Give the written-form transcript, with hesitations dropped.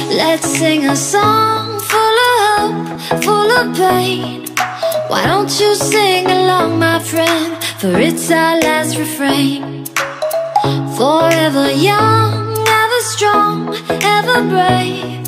Let's sing a song full of hope, full of pain. Why don't you sing along, my friend? For it's our last refrain. Forever young, ever strong, ever brave.